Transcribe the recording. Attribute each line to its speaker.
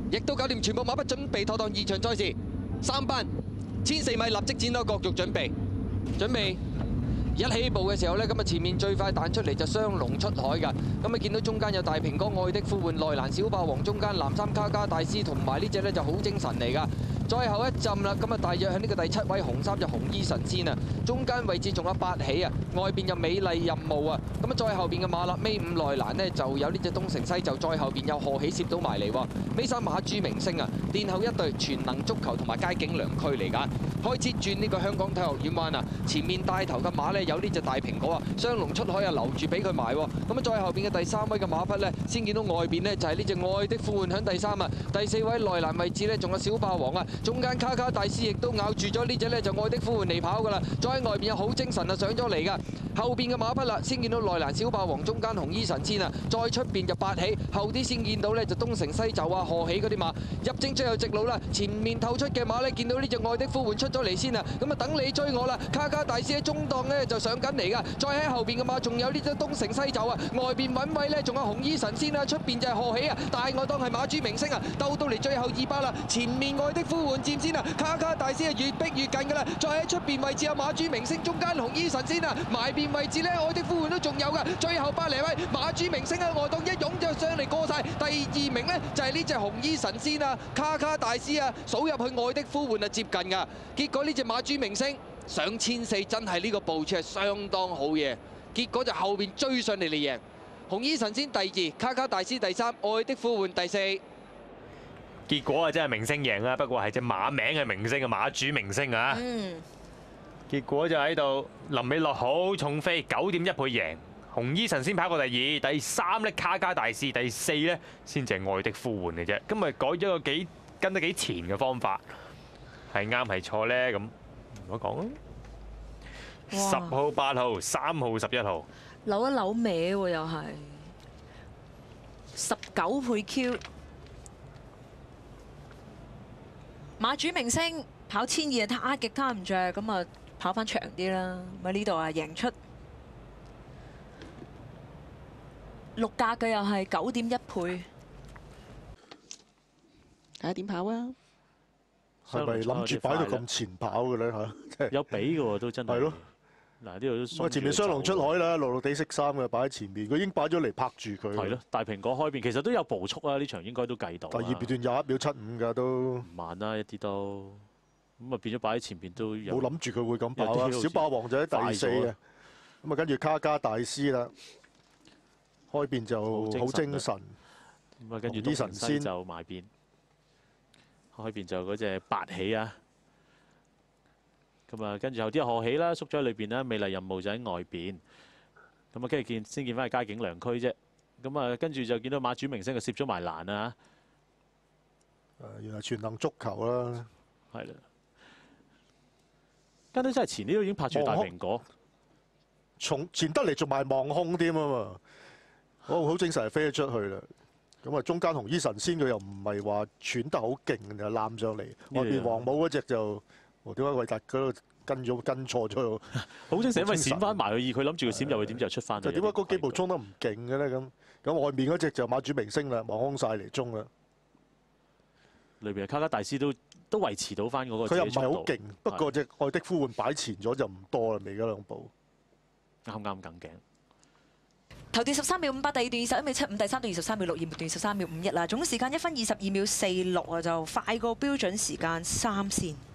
Speaker 1: 亦都搞掂全部馬匹，準備妥當2場賽事。3班1004米立即展開角逐準備，一起步嘅時候呢，咁啊前面最快彈出嚟就雙龍出海㗎。咁你見到中間有大蘋果、愛的呼喚、內蘭小霸王，中間藍衫卡卡大師同埋呢隻呢就好精神嚟㗎。再後一陣啦，咁啊大約喺呢個第7位紅衫就紅衣神仙啊，中間位置仲有8起啊，外邊有美麗任務啊，咁啊再後邊嘅馬立尾5內蘭呢就有呢隻東成西就，再後邊有賀喜攝到埋嚟喎，尾3馬珠明星啊，殿後一隊全能足球同埋街景良區嚟㗎。開始轉呢個香港體育院彎啊，前面帶頭嘅馬呢有呢隻大蘋果啊，雙龍出海啊留住俾佢埋喎，咁啊再後邊嘅第3位嘅馬匹呢，先見到外邊呢就係呢隻愛的呼喚響第3啊，第4位內蘭位置呢仲有小霸王啊。中間卡卡大師亦都咬住咗呢隻呢就愛的呼喚嚟跑噶啦，再喺外邊有好精神啊上咗嚟噶，後邊嘅馬匹啦，先見到內蘭小霸王，中間紅衣神仙啊，再出邊就8起，後啲先見到呢就東成西就啊賀喜嗰啲馬，入正最後直路啦，前面透出嘅馬呢，見到呢隻愛的呼喚出咗嚟先啊，咁啊等你追我啦，卡卡大師喺中檔呢就上緊嚟噶，再喺後邊嘅馬仲有呢隻東成西就啊，外邊揾位呢仲有紅衣神仙啊，出邊就係賀喜啊，大外檔係馬珠明星啊，鬥到嚟最後2班啦，前面愛的呼喚佔先啊，卡卡大師啊越逼越近噶啦，再喺出邊位置有馬珠明星，中間紅衣神仙啊，埋邊位置呢愛的呼喚都仲有噶，最後百零位馬珠明星啊外檔一湧就上嚟過晒，第2名呢就係呢隻紅衣神仙啊，卡卡大師啊數入去愛的呼喚啊接近噶，結果呢隻馬珠明星上1400真係呢個部署係相當好嘢，結果就後邊追上嚟嚟贏，紅衣神仙第2，卡卡大師第3，愛的呼喚第4。
Speaker 2: 結果啊，真係明星贏啊！不過係隻馬名係明星啊，馬主明星啊。結果就喺度臨尾落好重飛，9.1倍贏。紅衣神仙跑過第2，第3咧卡卡大師，第4咧先至係愛的呼喚嘅啫。今日改咗個跟得幾前嘅方法，係啱係錯咧？咁唔好講咯。10號、8號、3號、11號，
Speaker 3: 扭一扭歪喎，又係19倍 Q。馬主明星跑1200啊，撻極撻唔着，咁啊跑翻長啲啦。咁啊呢度啊贏出6格嘅又係9.1倍，睇下點跑啊？
Speaker 4: 係咪諗住擺到咁前跑嘅咧嚇？
Speaker 5: 有比嘅喎，都真係。係咯。嗱呢度都鬆。
Speaker 4: 前面雙龍出海啦，綠綠地色衫嘅擺喺前面，佢已經擺咗嚟拍住佢。
Speaker 5: 係咯，大蘋果開邊其實都有步速啊！呢場應該都計到。第
Speaker 4: 2段21秒75㗎都。
Speaker 5: 唔慢啦，一啲都。咁啊變咗擺喺前邊都有。
Speaker 4: 冇諗住佢會咁跑啊！小霸王就喺第4嘅。咁啊跟住卡卡大師啦，開邊就好精神。
Speaker 5: 咁啊跟住東神仙就埋邊。開邊就嗰隻8起啊！咁啊，跟住後啲賀喜啦，縮咗喺裏邊啦。美麗任務就喺外邊。咁啊，跟住先見翻係街景良區啫。咁啊，跟住就見到馬主明星就攝咗埋欄啊。
Speaker 4: 原來全能足球啦。
Speaker 5: 係啦。跟到真係前呢都已經拍住大蘋果。
Speaker 4: 從前得嚟仲埋望空添啊嘛。好精神飛咗出去啦。咁啊，中間紅衣神仙佢又唔係話喘得好勁就攬上嚟。外邊黃帽嗰隻就。點解韋達嗰度跟錯咗？
Speaker 5: 好精神，因為閃翻埋去，佢諗住佢閃入去，點知又出翻。
Speaker 4: 就點解嗰幾步衝得唔勁嘅咧？咁外面嗰隻就馬主明星啦，望空晒嚟衝啦。
Speaker 5: 裏邊卡卡大師都維持到翻嗰個。
Speaker 4: 佢又唔係好勁，不過隻愛的呼喚擺前咗就唔多啦，未嗰2步。
Speaker 5: 啱啱緊頸。
Speaker 3: 頭段13秒58，第2段21秒75，第3段23秒62，末段13秒51啦。總時間1分22秒46啊，就快過標準時間3線。